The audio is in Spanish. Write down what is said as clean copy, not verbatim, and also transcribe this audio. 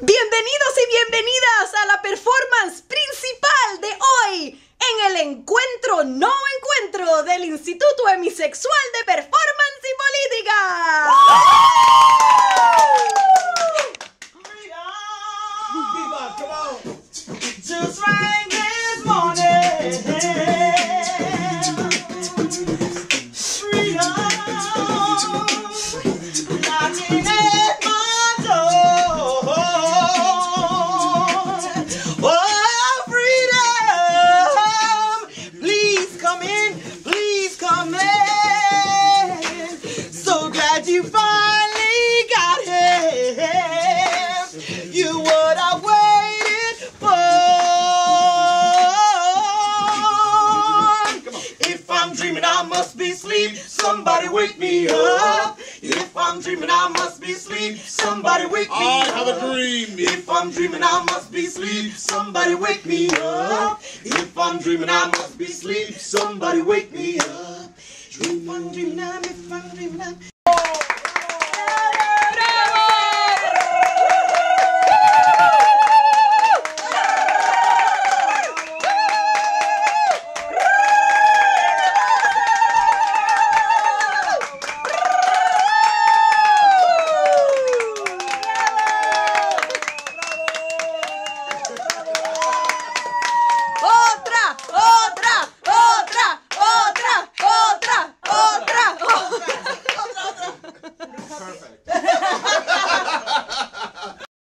Bienvenidos y bienvenidas a la performance principal de hoy en el encuentro no encuentro del Instituto Hemisexual de Performance y Política. Just right this morning, freedom knocking at my door. Oh, freedom, please come in, please come in. So glad you finally got here. You would have waited for. If I'm dreaming, I must be asleep. Somebody wake me up. If I'm dreaming, I must be asleep. Somebody wake me up. I have a dream. If I'm dreaming, I must be asleep. Somebody wake me up. If I'm dreaming, I must be asleep. Somebody wake me up. If I'm dreaming, if I'm dreaming,